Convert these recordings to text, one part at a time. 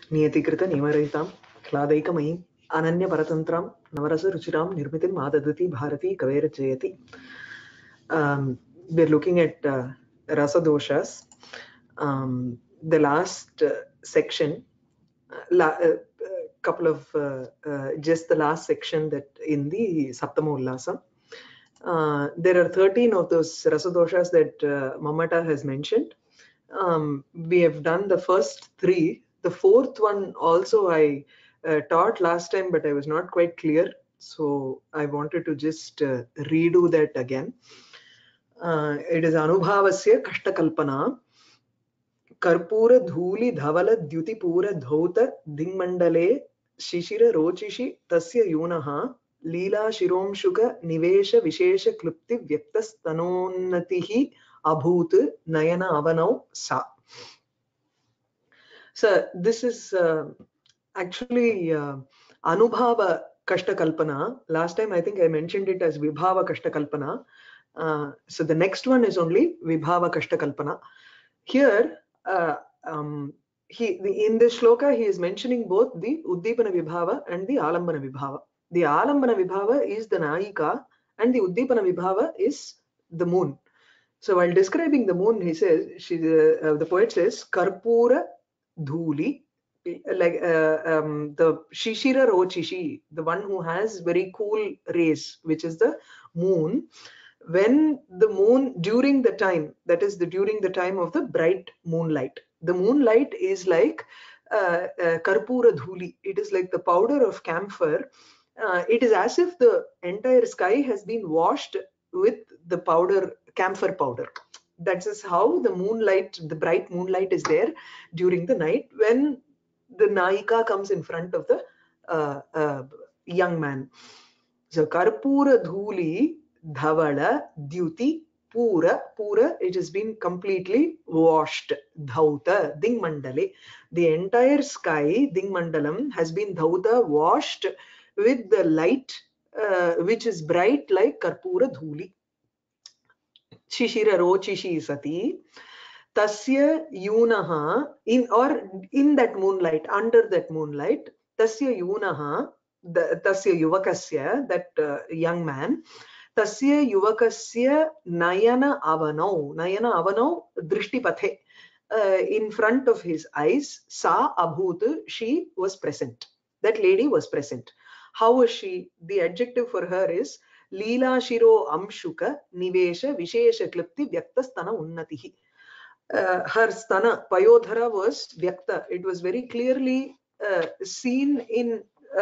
नियतिकृत निमरहितां ह्लादैकमयीं अनन्यपरतन्त्रां नवरसरुचिरां निर्मितिं आददति Bharti कवेरजयति. We're looking at rasa doshas. The last section, couple of just the last section that in the Saptama Ullasa. There are 13 of those rasa doshas that Mamata has mentioned. We have done the first 3. The fourth one also I taught last time, but I was not quite clear. So I wanted to just redo that again. It is Anubhavasya Kashtakalpana. Karpura Dhuli Dhavala Dyutipura Dhauta Dingmandale Shishira Rochishi Tasya Yunaha Leela Shiromshuka Nivesha Vishesha Klupti Vyaktas Tanonnatihi Abhut Nayana Avanau Sa. So this is actually Anubhava Kashtakalpana. Last time I think I mentioned it as Vibhava Kashtakalpana. So the next one is only Vibhava Kashtakalpana. Here, in this shloka, he is mentioning both the Uddipana Vibhava and the Alambana Vibhava. The Alambana Vibhava is the Nayika and the Uddipana Vibhava is the moon. So while describing the moon, he says, the poet says, Karpura Dhuli, like the Shishira Rochishi, the one who has very cool rays, which is the moon. When the moon, during the time, that is during the time of the bright moonlight, the moonlight is like Karpura Dhuli. It is like the powder of camphor. It is as if the entire sky has been washed with the camphor powder. That is how the moonlight, the bright moonlight is there during the night when the Naika comes in front of the young man. So Karpura Dhuli Dhavala Dyuti Pura, it has been completely washed. Dhauta, Dingmandale. The entire sky, Dingmandalam, has been Dhauta, washed with the light which is bright like Karpura Dhuli. Shishira Rochishi Sati. Tasya Yunaha, in that moonlight, under that moonlight, Tasya Yunaha, Tasya Yuvakasya, that young man, Tasya Yuvakasya Nayana Avanau, Drishtipathe, in front of his eyes, Sa Abhut, she was present. That lady was present. How was she? The adjective for her is Leela Shiro Amshuka Nivesha Vishesha Klipti Vyaktasthana Unnatihi. Her sthana, Payodhara, was Vyakta. It was very clearly seen in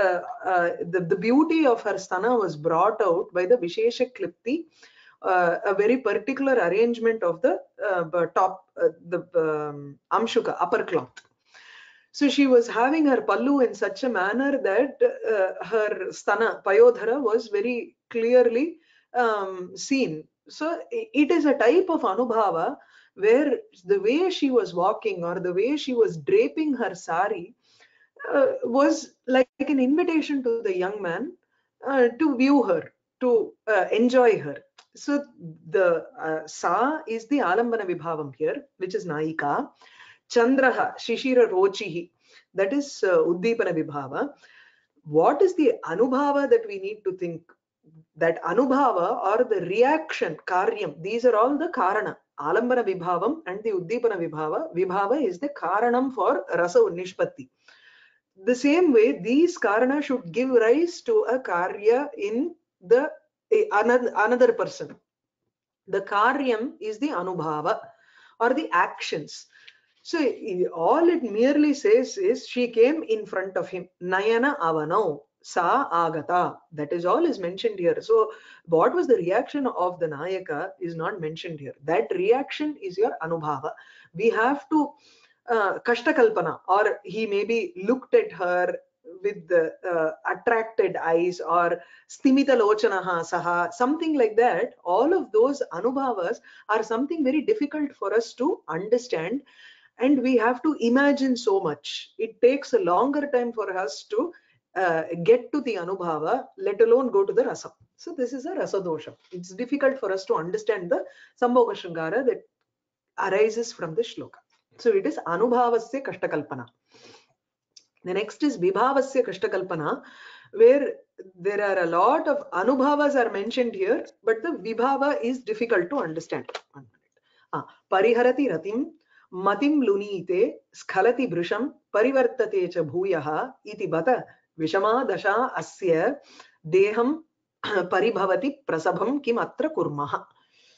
the beauty of her sthana was brought out by the Vishesha Klipti, a very particular arrangement of the top, Amshuka, upper cloth. So she was having her pallu in such a manner that her sthana, Payodhara, was very clearly seen. So it is a type of Anubhava where the way she was walking or the way she was draping her sari was like an invitation to the young man to view her, to enjoy her. So the Sa is the Alambana Vibhavam here, which is Naika. Chandraha, Shishira Rochihi, that is Uddipana Vibhava. What is the Anubhava that we need to think? That Anubhava or the reaction, Karyam, these are all the Karana. Alambana Vibhavam and the Uddipana Vibhava. Vibhava is the Karanam for Rasa Nishpatti. The same way, these Karana should give rise to a Karya in the another person. The Karyam is the Anubhava or the actions. So all it merely says is she came in front of him. Nayana Avanau. Sa Agata. That is all is mentioned here. So what was the reaction of the Nayaka is not mentioned here. That reaction is your Anubhava. We have to Kashtakalpana, or he maybe looked at her with the attracted eyes, or Stimita Lochanaha Saha, something like that. All of those Anubhavas are something very difficult for us to understand, and we have to imagine so much. It takes a longer time for us to get to the Anubhava, let alone go to the Rasa. So this is a Rasa dosha. It's difficult for us to understand the Sambhoga Shringara that arises from the shloka. So it is Anubhavasya Kashtakalpana. The next is Vibhavasya Kashtakalpana, where there are a lot of Anubhavas are mentioned here, but the Vibhava is difficult to understand. Pariharati Ratim, Matim Lunite, Skhalati Brisham, Parivartate cha Bhuyaha, iti bata, Vishama Dasha Asya, Deham Paribhavati Prasabham Kim Atra Kurmaha.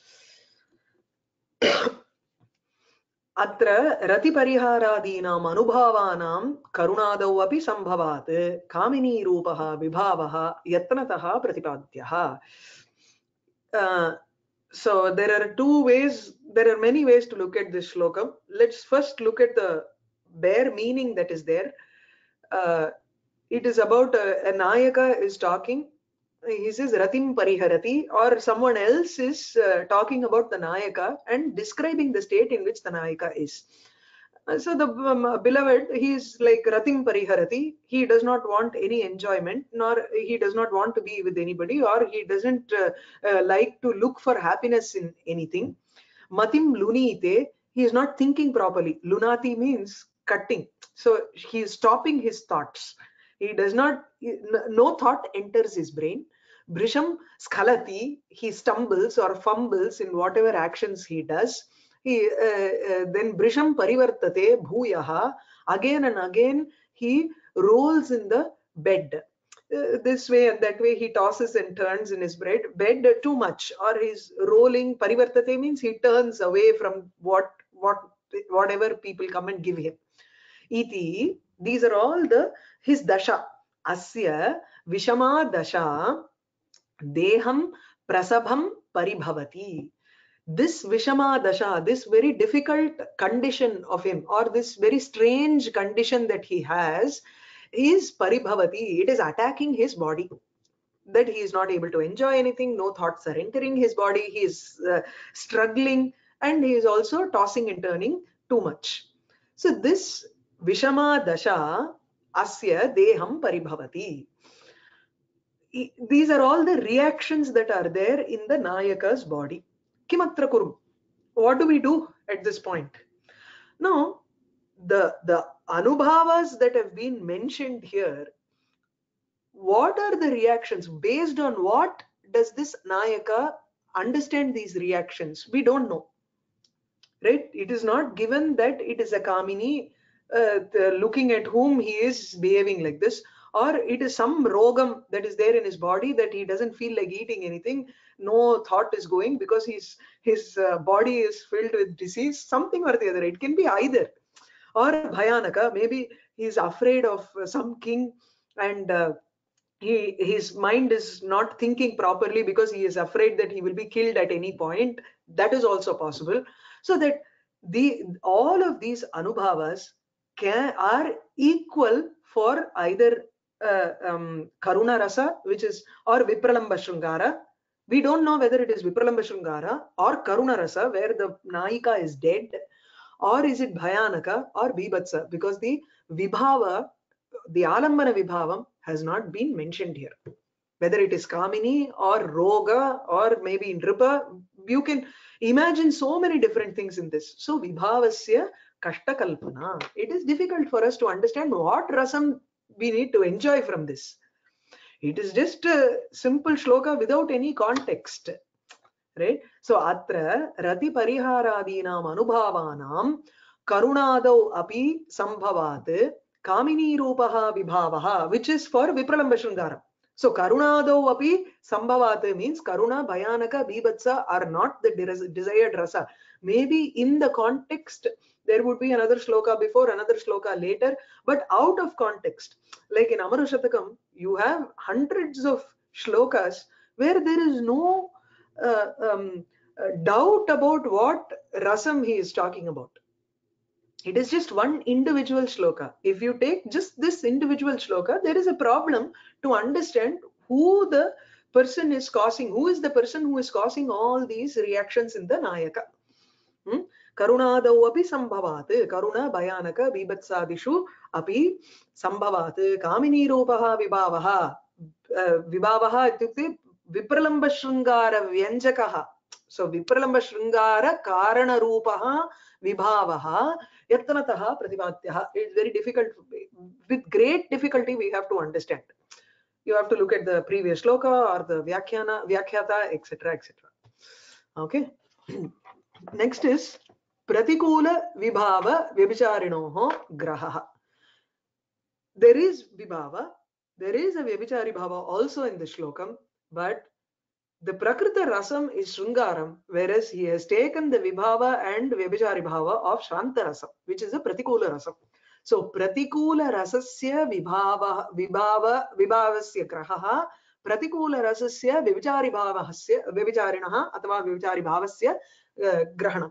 अत्र रतिपरिहारादीनाम् अनुभावानां करुणादौ अपि संभवात् कामिनीरूपः विभावः यत्नतः प्रतिपाद्यः. So there are many ways to look at this shloka. Let's first look at the bare meaning that is there. It is about a Nayaka is talking. He says Ratim Pariharati, or someone else is talking about the Nayaka and describing the state in which the Nayaka is. So the beloved, he is like Ratim Pariharati. He does not want any enjoyment, nor he does not want to be with anybody, or he doesn't like to look for happiness in anything. Matim Lunite, he is not thinking properly. Lunati means cutting. So he is stopping his thoughts. He does not, no thought enters his brain. Brisham Skhalati, he stumbles or fumbles in whatever actions he does. Then Brisham Parivartate Bhuyaha, again and again he rolls in the bed. This way and that way he tosses and turns in his bed too much, or he's rolling. Parivartate means he turns away from whatever people come and give him. Iti, these are all his dasha. Asya Vishama dasha Deham Prasabham Paribhavati. This Vishama dasha, this very difficult condition of him, or this very strange condition that he has, is Paribhavati. It is attacking his body. That he is not able to enjoy anything, no thoughts are entering his body, he is struggling, and he is also tossing and turning too much. So this Vishama dasha asya deham paribhavati. These are all the reactions that are there in the Nayaka's body. Kimatra kurum. What do we do at this point? Now, the anubhavas that have been mentioned here, what are the reactions? Based on what does this Nayaka understand these reactions? We don't know. Right? It is not given that it is a Kamini looking at whom he is behaving like this, or it is some rogam that is there in his body that he doesn't feel like eating anything, no thought is going because his body is filled with disease, something or the other. It can be either. Or Bhayanaka, maybe he is afraid of some king, and his mind is not thinking properly because he is afraid that he will be killed at any point. That is also possible. So that all of these anubhavas are equal for either Karuna Rasa, which is, or Vipralamba Shrungara. We don't know whether it is Vipralamba Shrungara or Karuna Rasa, where the Nayika is dead, or is it Bhayanaka or Bibhatsa, because the Vibhava, the Alambana Vibhavam has not been mentioned here. Whether it is Kamini or Roga or maybe Nripa, you can imagine so many different things in this. So Vibhavasya Kashtakalpana. It is difficult for us to understand what rasam we need to enjoy from this. It is just a simple shloka without any context. Right? So atra rati pariharadinam anubhavanam karunadau api sambhavat kamini rupaha vibhavaha, which is for Vipralamba Shrungaram. So karunadau api sambhavat means Karuna, Bhayanaka, Bibhatsa are not the desired rasa. Maybe in the context there would be another shloka before, another shloka later, but out of context. Like in Amaru Shatakam, you have hundreds of shlokas where there is no doubt about what rasam he is talking about. It is just one individual shloka. If you take just this individual shloka, there is a problem to understand who the person is causing, who is the person who is causing all these reactions in the Nayaka. Karunadau api sambhavat, Karuna, Bhayanaka, Bibhatsadishu api sambhavat, Kamini rupaha vibhavaha. Vibhavaha ityukte Vipralamba Shrungara Vyanjakaha. So Vipralamba Shringara Karana Rupaha Vibhavaha Yatnataha Pratipatyaha. It's very difficult. With great difficulty, we have to understand. You have to look at the previous shloka or the Vyakhyata, etc. etc. Okay. Next is Pratikula Vibhava Vyabicharinoho Grahaha. There is Vibhava, there is a Vyabhichari Bhava also in the shlokam, but the Prakrita Rasam is Shringaram, whereas he has taken the Vibhava and Vyabhichari Bhava of Shanta Rasam, which is a Pratikula Rasam. So Pratikula Rasasya Vibhavasya Grahaha, Pratikula Rasasya Vyabhichari Vyabhicharinaha Atava Vyabhichari Bhavasya Grahanam.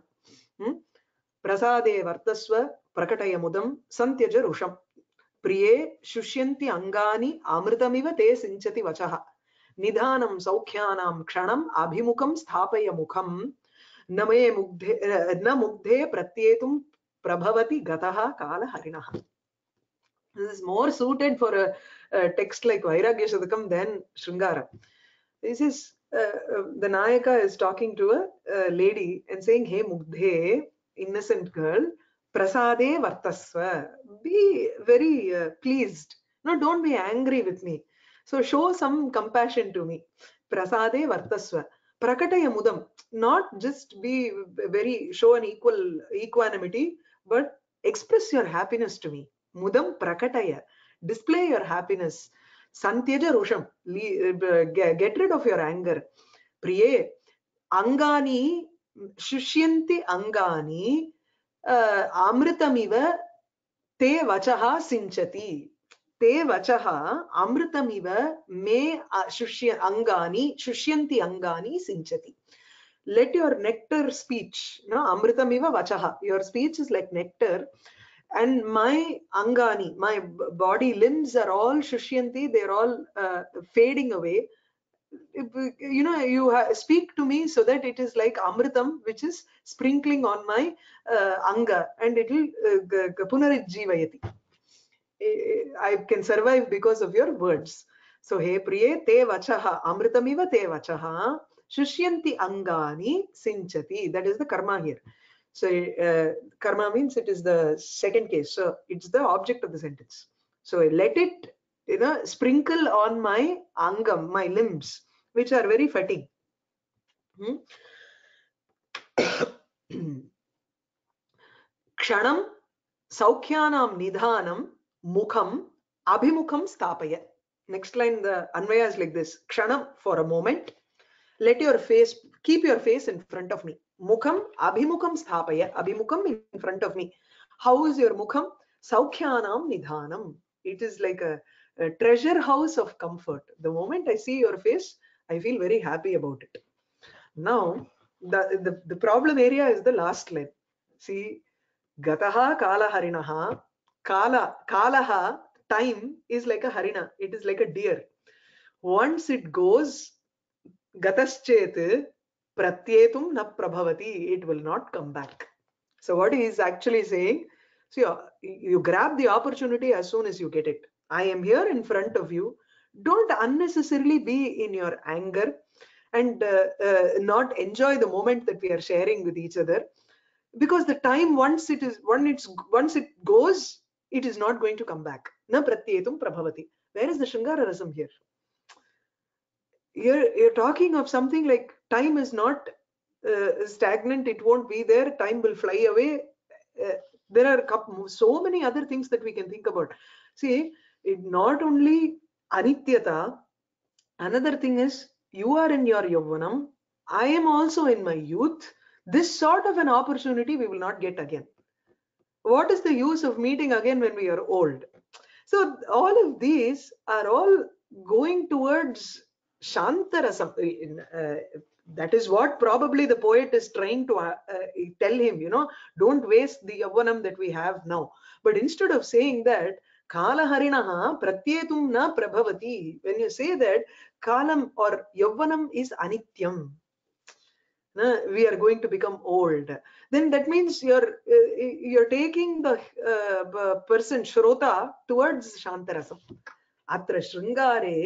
Prasade Vartasva Prakatayamudam Santyaja Rusham. Priye Shushyanti Angani Amritamiva Te Sinchati Vachaha. Nidhanam Saukhyanam Kshanam Abhimukam Sthapaya Mukham Name Mugdhe Na Mugdhe Pratyetum Prabhavati Gataha Kala Harinaha. This is more suited for a text like Vairagya Shadakam than Shringara. This is the Nayaka is talking to a lady and saying, Hey Mugdhe, innocent girl, Prasade Vartasva. Be very pleased. No, don't be angry with me. So show some compassion to me. Prasade Vartasva. Prakataya Mudam. Not just be very, show an equanimity, but express your happiness to me. Mudam Prakataya. Display your happiness. Santyaja Rusham. Get rid of your anger. Priye. Angani. Shushyanti Angani. Amritamiva te vachaha sinchati. Te vachaha amritamiva me shusyanti angani sinchati. Let your nectar speech, no, amritamiva vachaha. Your speech is like nectar, and my angani, my body limbs are all shushyanti. They're all fading away. You know, you speak to me so that it is like amritam, which is sprinkling on my anga, and it will punarijivayati. I can survive because of your words. So he priye te vachaha amritamiva te vachaha shushyanti angani sinchati. That is the karma here. So karma means it is the second case. So it's the object of the sentence. So let it, you know, sprinkle on my angam, my limbs, which are very fatigued. Kshanam Saukhyanam Nidhanam Mukham Abhimukham Stapaya. Next line, the Anvaya is like this. Kshanam, for a moment. Let your face, keep your face in front of me. Mukham Abhimukham Stapaya. Abhimukham in front of me. How is your Mukham? Saukhyanam Nidhanam. It is like a treasure house of comfort. The moment I see your face, I feel very happy about it. Now, the problem area is the last line. See, Gataha Kala Harinaha. Kalaha, time is like a harina. It is like a deer. Once it goes, Gataschet Pratyetum na Prabhavati. It will not come back. So what he is actually saying, see, you grab the opportunity as soon as you get it. I am here in front of you. Don't unnecessarily be in your anger and not enjoy the moment that we are sharing with each other, because the time once it goes, it is not going to come back. Na pratyetum prabhavati. Where is the Shringara Rasam here? You're talking of something like time is not stagnant. It won't be there. Time will fly away. There are so many other things that we can think about. See, it not only anityata. Another thing is, you are in your yavvanam. I am also in my youth. This sort of an opportunity we will not get again. What is the use of meeting again when we are old? So all of these are all going towards Shantarasam. That is what probably the poet is trying to tell him, you know, don't waste the yavvanam that we have now. But instead of saying that, Kala Harinaha Pratyetum na Prabhavati, when you say that Kalam or yavvanam is anityam, we are going to become old, then that means you're taking the person Shrota towards Shantarasam. Atra Shringare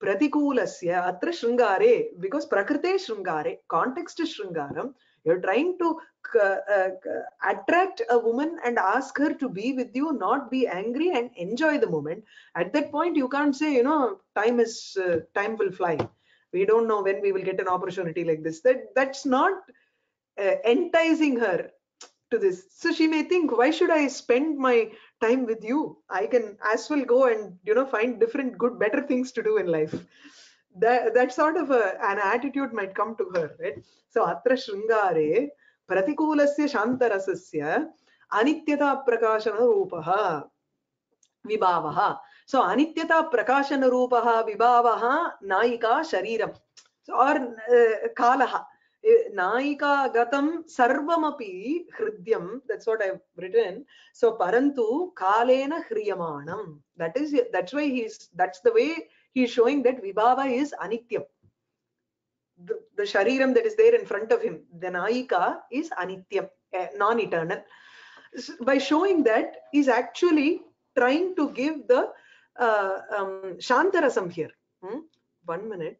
Pratikulasya atra Shringare, because Prakrite Shringare, context is Shringaram. You're trying to attract a woman and ask her to be with you, not be angry and enjoy the moment. At that point, you can't say, you know, time will fly. We don't know when we will get an opportunity like this. That's not enticing her to this. So she may think, why should I spend my time with you? I can as well go and, you know, find different good, better things to do in life. That sort of an attitude might come to her, right? So atra Shringare Pratikulasya Shantarasasya Anityata Prakashana Rupaha Vibhavaha. So Anityata Prakashana Rupaha Vibhavaha Naika Shariram. So, or Kalaha. Naika Gatam Sarvamapi Hridyam. That's what I've written. So Parantu Kalena Hriyamanam. That's why that's the way he's showing that Vibhava is Anityam. The Shariram that is there in front of him, the Naika is Anityam, non-eternal. By showing that, he's actually trying to give the Shantarasam here. 1 minute.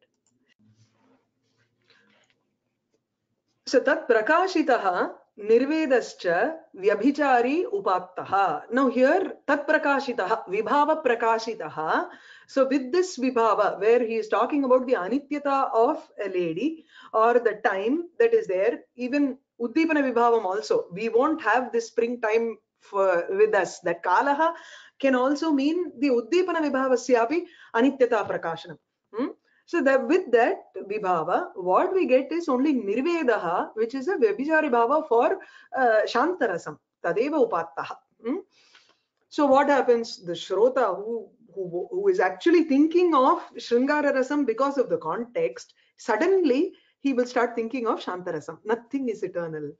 So tat prakashitaha nirvedascha vyabhichari upaptaha. Now here tat prakashitaha vibhava prakashitaha. So with this vibhava, where he is talking about the anityata of a lady or the time that is there, even uddipana vibhavam also, we won't have this springtime with us. That kalaha can also mean the uddipana vibhavasyapi anityata prakashanam. So that with that vibhava, what we get is only nirvedaha, which is a vyabhichari bhava for shantarasam, tadeva upattaha. So what happens? The Shrota who is actually thinking of Shringara Rasam because of the context, suddenly he will start thinking of Shantarasam. Nothing is eternal.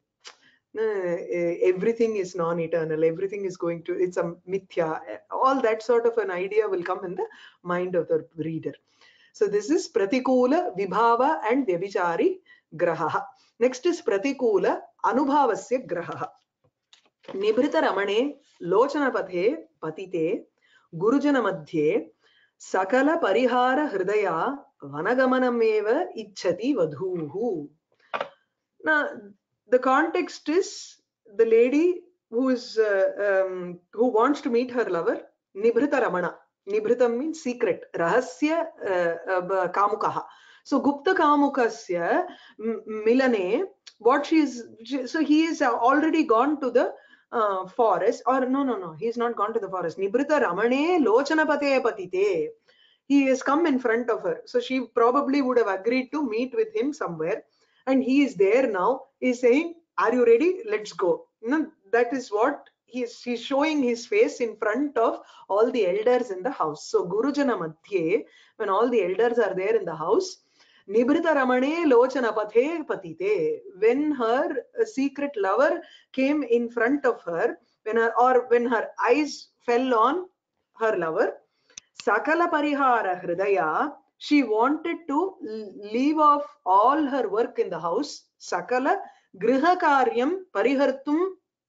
Everything is non-eternal. Everything is going to, it's a mithya. All that sort of an idea will come in the mind of the reader. So this is Pratikula, Vibhava and Vyabhichari Graha. Next is Pratikula, Anubhavasya Graha. Nibhrita Ramane, Lochana Pathe, Patite, Gurujana Madhye, Sakala Parihara Hridaya, Vanagamanameva Ichchati Vadhuhu. Now, the context is the lady who wants to meet her lover, Nibhrita Ramana. Nibhritam means secret. Rahasya kamukaha. So Gupta kamukasya milane, what he is already gone to the forest, or no, he is not gone to the forest. Nibhrita ramane lochanapate patite. He has come in front of her. So she probably would have agreed to meet with him somewhere. And he is there now. He is saying, are you ready? Let's go. That is what he's showing his face in front of all the elders in the house. So Gurujana Madhye, when all the elders are there in the house, Nibhrita Ramane Lochana Pathe Patite, when her secret lover came in front of her, when her eyes fell on her lover, Sakala Parihara Hridaya, she wanted to leave off all her work in the house. Sakala Griha Karyam Parihartum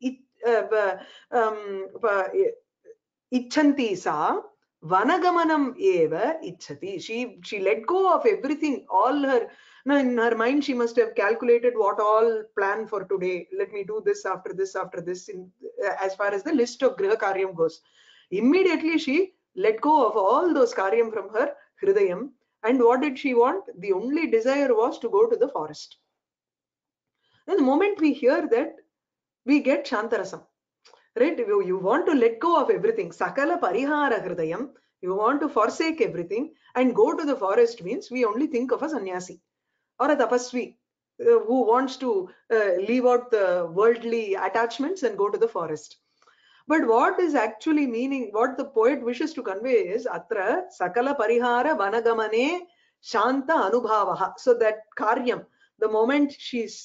Icchanti sa Vanagamanam eva Ichchati. She let go of everything, all her. Now in her mind, she must have calculated what all plan for today. Let me do this after this, as far as the list of Griha Karyam goes. Immediately she let go of all those karyam from her hridayam. And what did she want? The only desire was to go to the forest. And the moment we hear that, we get Shantarasam. Right? You want to let go of everything. Sakala parihara hridayam. You want to forsake everything and go to the forest means we only think of a sannyasi or a tapasvi who wants to leave out the worldly attachments and go to the forest. But what is actually meaning, what the poet wishes to convey is atra sakala parihara vanagamane shanta anubhavaha. So that karyam, the moment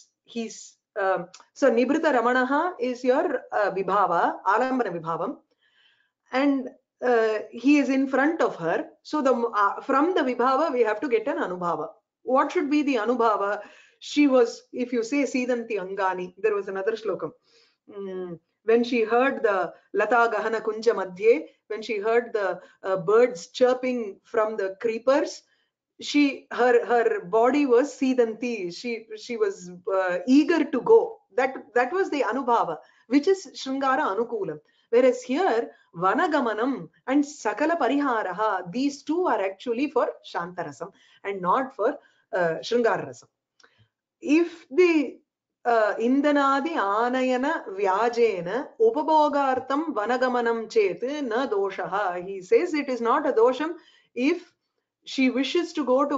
so Nibhrita Ramanaha is your vibhava, alambana vibhavam, and he is in front of her. So from the vibhava we have to get an anubhava. What should be the anubhava? She was, if you say Sidanti Angani, there was another slokam. When she heard the Lata Gahana Kunja Madhye, when she heard the birds chirping from the creepers, her body was Sidanti. She was eager to go. That was the Anubhava, which is Shringara Anukulam. Whereas here, Vanagamanam and Sakala Pariharaha, these two are actually for Shantarasam and not for Shringara Rasam. If the Indanadi Anayana Vyajena Upabogartam Vanagamanam Chet na doshaha, he says it is not a dosham if she wishes to go to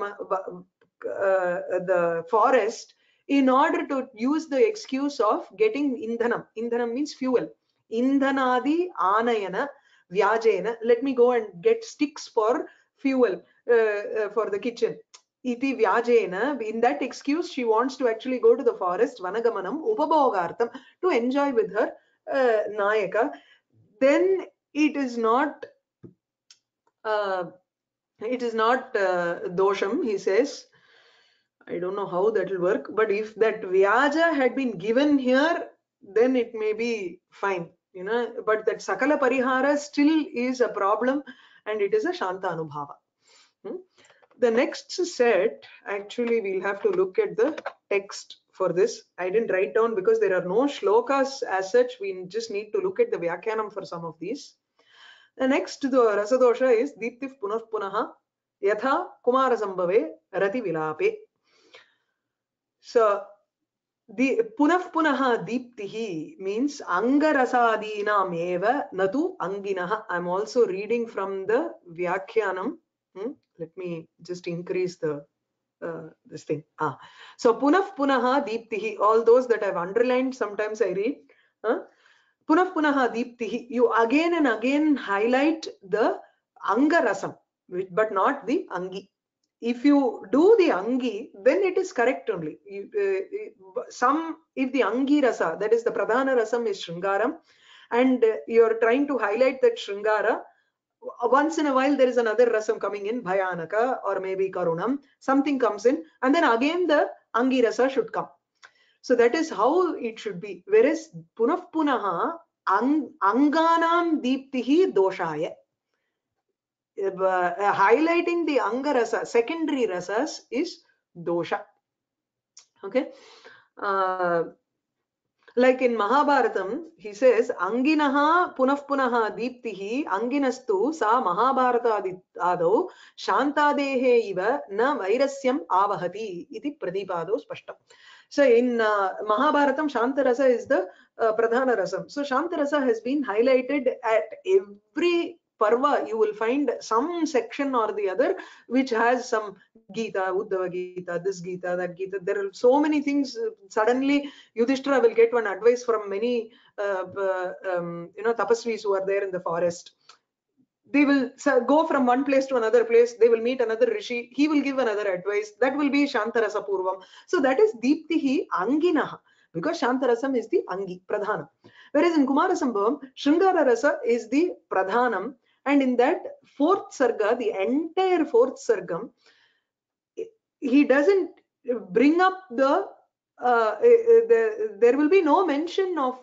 the forest in order to use the excuse of getting indhanam. Indhanam means fuel. Indhanadi anayana vyajena. Let me go and get sticks for fuel for the kitchen. Iti vyajena. In that excuse, she wants to actually go to the forest, vanagamanam, upabogartam, to enjoy with her nayaka. Then it is not dosham, he says. I don't know how that will work, but if that vyaja had been given here, then it may be fine, you know. But that sakala parihara still is a problem, and it is a shanta anubhava. The next set, actually, we'll have to look at the text for this. I didn't write down because there are no shlokas as such. We just need to look at the vyakyanam for some of these. The next the rasadosha is Deeptif Punah Punaha Yatha Kumara Sambhave Rati Vilape. So the Punah Punaha Deeptihi means Angarasadinam eva natu anginaha. I'm also reading from the Vyakyanam. Let me just increase the this thing. So Punah Punaha Deeptihi, all those that I've underlined, sometimes I read. Punah Punaha Deeptihi, you again and again highlight the Angarasam, but not the Angi. If you do the Angi, then it is correct only. If the Angi Rasa, that is the Pradhana Rasam, is Shringaram, and you're trying to highlight that Shringara, once in a while there is another Rasam coming in, Bhayanaka or maybe Karunam, something comes in, and then again the Angi Rasa should come. So that is how it should be. Whereas Punah Punaha Anganam Deeptihi Doshaya. Highlighting the Anga Rasa, secondary Rasas, is Dosha. Okay. Like in Mahabharatam, he says, Anginaha Punah Punaha Deeptihi Anginastu Sa Mahabharata Adau Shantadehe Iva Na Vairasyam Avahati Iti Pradipado Spashtam. So in Mahabharatam, Shantarasa is the Pradhana Rasam. So Shantarasa has been highlighted at every Parva. You will find some section or the other which has some Gita, Uddhava Gita, this Gita, that Gita. There are so many things. Suddenly, Yudhishthira will get one advice from many tapasvis who are there in the forest. They will go from one place to another place. They will meet another rishi. He will give another advice. That will be Shantarasa Purvam. So that is Deeptihi Anginaha, because Shantarasam is the Angi, Pradhanam. Whereas in Kumarasambhavam, Shringara Rasa is the Pradhanam. And in that fourth sarga, the entire fourth sargam, he doesn't bring up the there will be no mention of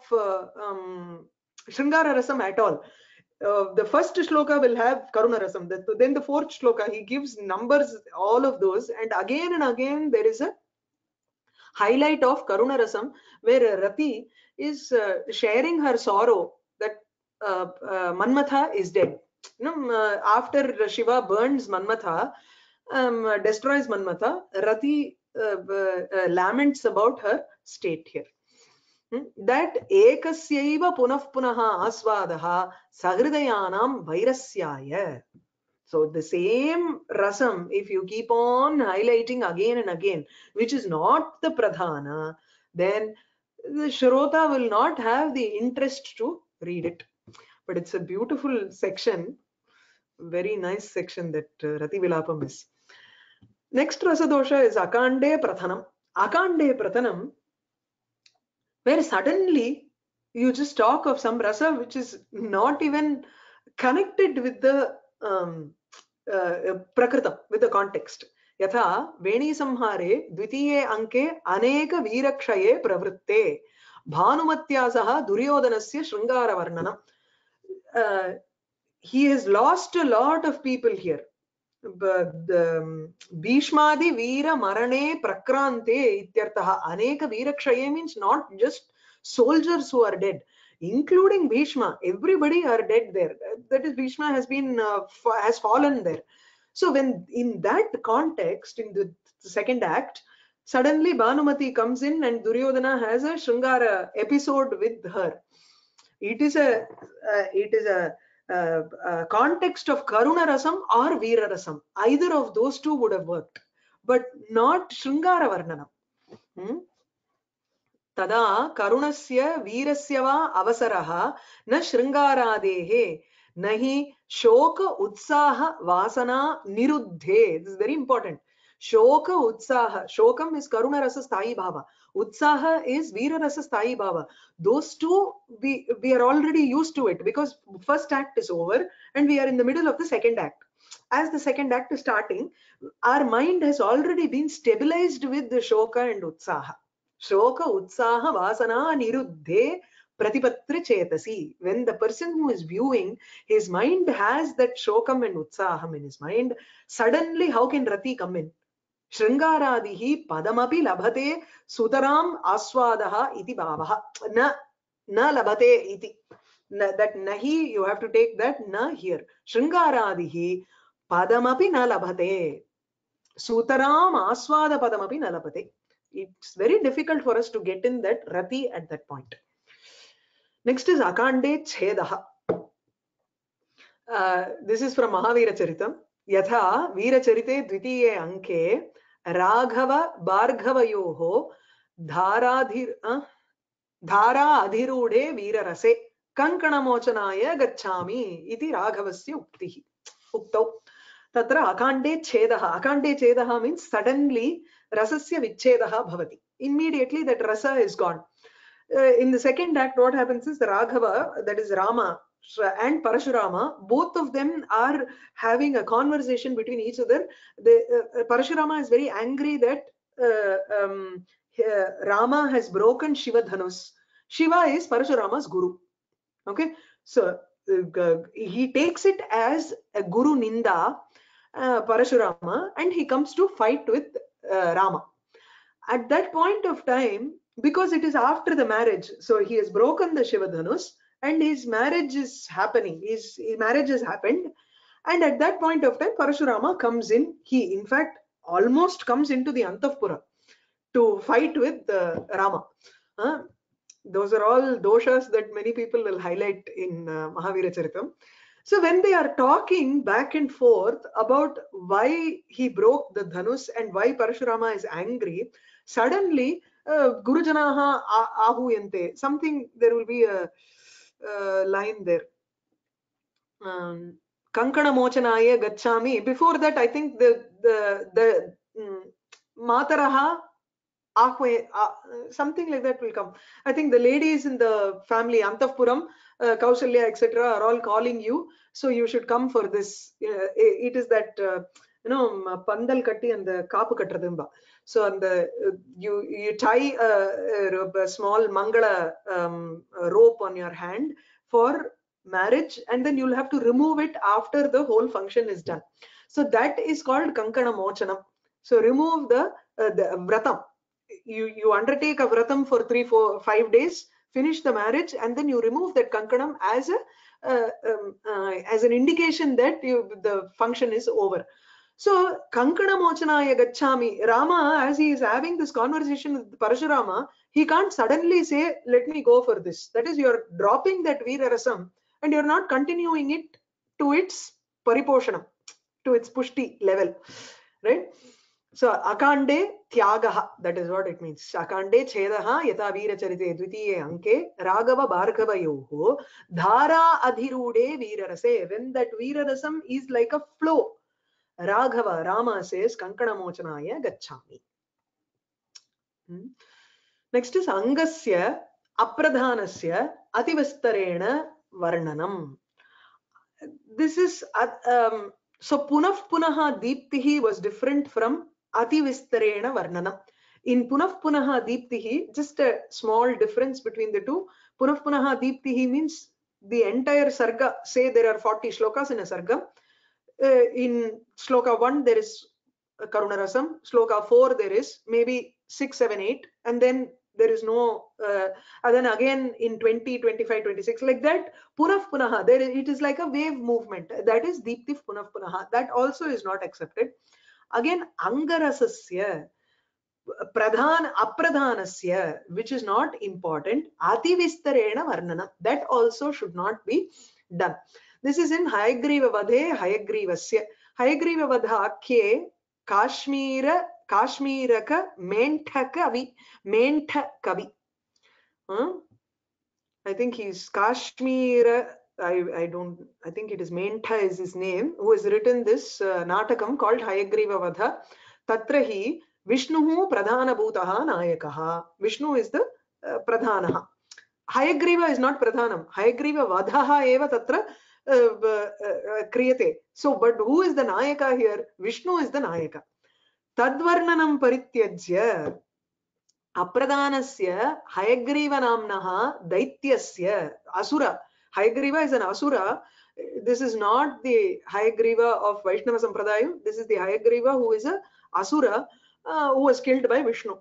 Shringara Rasam at all. The first shloka will have Karuna Rasam. Then the fourth shloka, he gives numbers, all of those, and again there is a highlight of Karuna Rasam, where Rati is sharing her sorrow that Manmatha is dead. After Shiva burns Manmatha, destroys Manmatha, Rati laments about her state here. That ekasyaiva punah punaha asvadaha sahridayanam vairasyaya. So the same rasam, if you keep on highlighting again and again, which is not the pradhana, then the Shrota will not have the interest to read it. But it's a beautiful section, very nice section that Rati Vilapam is. Next rasadosha is Akande Prathanam. Akande Prathanam, where suddenly you just talk of some rasa which is not even connected with the prakritam, with the context. Yatha Veni Samhare Dvitiye Anke Aneka Virakshaye Pravritte Bhanumatyasaha Duryodanasya Shringara Varnanam. He has lost a lot of people here. Bhishmadi Veera Marane Prakrante Ityartaha. Aneka Veerakshaye means not just soldiers who are dead, including Bhishma. Everybody are dead there. That is, Bhishma has been has fallen there. So when in that context, in the second act, suddenly Bhanumati comes in and Duryodhana has a Shringara episode with her. It is a context of Karuna Rasam or Veera Rasam. Either of those two would have worked, but not Shringara Varnanam. Tada Karunasya Veerasya va avasaraha na Shringaradehe nahi shoka utsaha vasana niruddhe. This is very important. Shoka utsaha. Shokam is Karuna Rasa Sthayi Bhava. Utsaha is Veera Rasa Sthayi Bhava. Those two, we are already used to it because first act is over and we are in the middle of the second act. As the second act is starting, our mind has already been stabilized with the Shoka and Utsaha. Shoka Utsaha Vasana Niruddhe Pratipatra Chetasi. When the person who is viewing, his mind has that Shokam and Utsaham in his mind, suddenly how can Rati come in? Shringaradihi padamapi labhate sutaram aswadaha iti bhavaha. Na labhate iti. That nahi, you have to take that na here. Shringaradihi padamapi na labhate. Sutaram aswada padamapi na labhate. It's very difficult for us to get in that Rati at that point. Next is Akande Chedaha. This is from Mahavira Charitam. Yatha Veera Charite Dvitiye Anke Raghava Bhargavayoho Dhara Adhirude Veera Rase Kankana Mochanaya Gachami iti Raghavasya Uktihi. Uktau. Tatra Akande Chedaha. Akande Chedaha means suddenly Rasasya Vichedaha Bhavati. Immediately that rasa is gone. In the second act, what happens is the Raghava, that is Rama, and Parashurama, both of them are having a conversation between each other. Parashurama is very angry that Rama has broken Shiva Dhanus. Shiva is Parashurama's guru. Okay, so he takes it as a guru ninda, Parashurama, and he comes to fight with Rama. At that point of time, because it is after the marriage, so he has broken the Shiva Dhanus and his marriage is happening. His marriage has happened, and at that point of time, Parashurama comes in. He, in fact, almost comes into the Antapura to fight with Rama. Those are all doshas that many people will highlight in Mahavira Charitam. So when they are talking back and forth about why he broke the Dhanus and why Parashurama is angry, suddenly Gurujanaha ahuyante, something, there will be a line there. Kankana Mochanaya Gachami. Before that, I think the Mataraha something like that will come. I think the ladies in the family, Antappuram, Kausalya, etc., are all calling you. So you should come for this. It is that, Pandal Katti and the Kapu Katradimba. So on the you tie a small Mangala rope on your hand for marriage, and then you'll have to remove it after the whole function is done. So that is called Kankana Mochanam. So remove the vratam. You undertake a vratam for 3, 4, 5 days, finish the marriage, and then you remove that kankanam as an indication that the function is over. So Kankana Mochanaya Gachami, Rama, as he is having this conversation with Parashurama, he can't suddenly say, let me go for this. That is, you're dropping that Veera Rasam and you're not continuing it to its Pariposhanam, to its Pushti level, right? So Akande Tyagaha, that is what it means. Akande Chedaha Yata Veera Charite Dvitiye Anke Raghava Bhargavayoho Dhara Adhirude Veera Rase. When that Veera Rasam is like a flow, Raghava, Rama says Kankana Mochanaya Gachami. Next is Angasya Apradhanasya Ativastarena Varnanam. This is so Punaha Deeptihi was different from Ativistarena Varnanam. In Punaha Deeptihi, just a small difference between the two. Punaha Deeptihi means the entire sarga. Say there are 40 shlokas in a sarga. in Shloka 1 there is Karunarasam, Shloka 4 there is maybe 6, 7, 8, and then there is no, and then again in 20, 25, 26, like that, Punah Punaha, there it is like a wave movement. That is Deeptif Punah Punaha. That also is not accepted. Again, Angarasasya, Pradhan Apradhanasya, which is not important, Ativistarena Varnana, that also should not be done. This is in Hayagriva Vadhe Hayagrivasya. Hayagriva Vadhakye Kashmira Kashmiraka Mentha Kavi. I think he's Kashmira. I think it is Mentha is his name, who has written this Natakam called Hayagriva Vadha. Tatrahi Vishnuhu Pradhanabhutaha Nayakaha. Vishnu is the Pradhanaha. Hayagriva is not Pradhanam. Hayagriva Vadhaha eva tatra kriyate. So, but who is the Nayaka here? Vishnu is the Nayaka. Tadvarnanam parityajya Apradhanasya Hayagriva namnaha Daityasya Asura. Hayagriva is an Asura. This is not the Hayagriva of Vaishnava Sampradaya. This is the Hayagriva who is a Asura who was killed by Vishnu.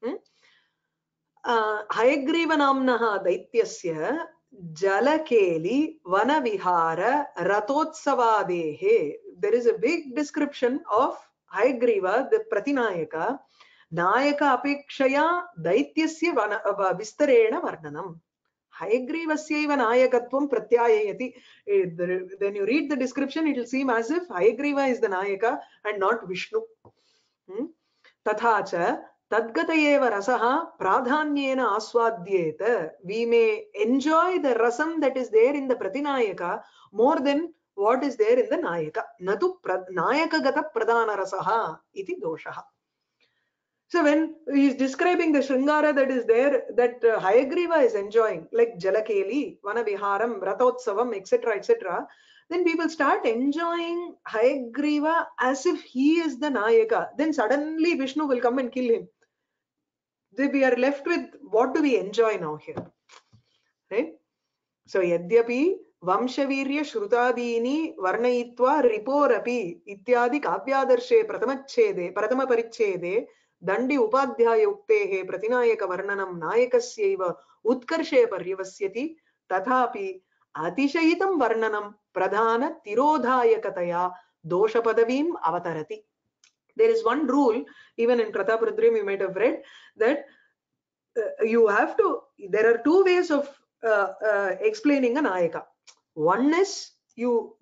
Hayagriva namnaha Daityasya Jalakeli Vanavihara Rathotsavadehe. There is a big description of Hayagriva, the Pratinayaka. Nayaka apekshaya Daityasya vistarena varnanam. Hayagrivasya nayakatvam pratyayayati. When you read the description, it will seem as if Hayagriva is the Nayaka and not Vishnu. Tathacha Tadgatayeva rasaha pradhanyena aswadyeta. We may enjoy the rasam that is there in the Pratinayaka more than what is there in the Nayaka. Natu Nayaka gata pradhana rasaha iti doshaha. So when he is describing the Shringara that is there, that Hayagriva is enjoying, like Jalakeli, Vanaviharam, Rathotsavam, etc., etc., then people start enjoying Hayagriva as if he is the Nayaka. Then suddenly Vishnu will come and kill him. Then we are left with what do we enjoy now here? Right? So, Yadyapi Vamshavirya Shrutadini Varnayitva Riporapi Ityadi Kavyadarshe Pratama Parichede Dandi Upadhyaya Uktehe Pratinayaka Varnanam Nayakasyaiva Utkarshe Paryavasyati Tathapi Atishayitam Varnanam Pradhana Tirodhayakataya Dosha Padavim Avatarati. There is one rule, even in Prataparudrim you might have read, that you have to, there are two ways of explaining a Nayaka. One is you,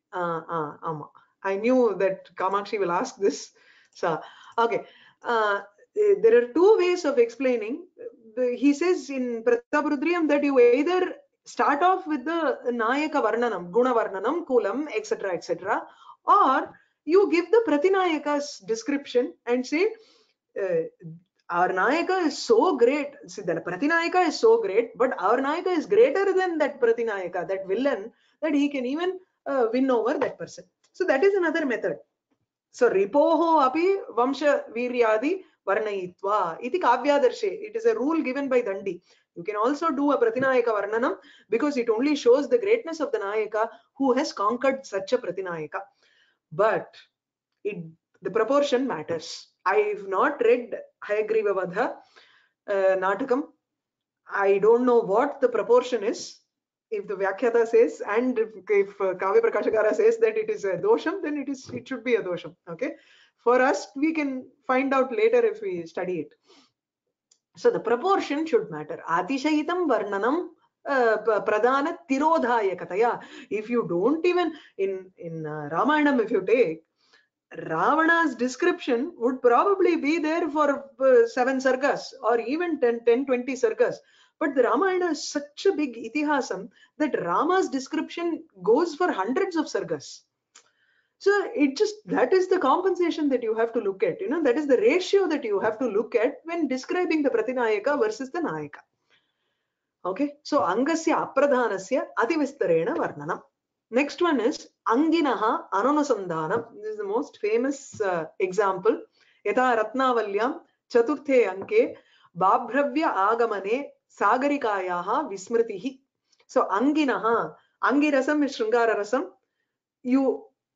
I knew that Kamakshi will ask this. So, okay. There are two ways of explaining. He says in Prataparudriyam that you either start off with the Nayaka Varnanam, Guna Varnanam, Kulam, etc., etc., or you give the Pratinayaka's description and say, our Nayaka is so great. See, the Pratinayaka is so great, but our Nayaka is greater than that Pratinayaka, that villain, that he can even win over that person. So that is another method. So Ripoho api Vamsha Viryadi Varnayitva iti Kavyadarshe. It is a rule given by Dandi. You can also do a Pratinayaka Varnanam because it only shows the greatness of the Nayaka who has conquered such a Pratinayaka. But the proportion matters. I've not read Hayagriva Vadha Natakam. I don't know what the proportion is. If the Vyakhyata says, and if Kavya Prakashakara says that it is a dosham, then it should be a dosham. Okay. For us, we can find out later if we study it. So the proportion should matter. Atishayitam Varnanam Pradhana Tirodhayakataya. If you don't even in Ramayanam, if you take, Ravana's description would probably be there for 7 sargas or even 10, 20 sargas. But the Ramayana is such a big itihasam that Rama's description goes for hundreds of sargas. So that is the compensation that you have to look at. That is the ratio that you have to look at when describing the Pratinayaka versus the Nayaka. Okay. So Angasya Apradhanasya Ativistarena Varnanam. Next one is Anginaha Ananasandhanam. This is the most famous example. Yatha Ratnavalyam Chaturthe Anke Babhravya Agamane Sagarikayaha Vismritihi. So Anginaha, Angirasam is Shringara Rasam. You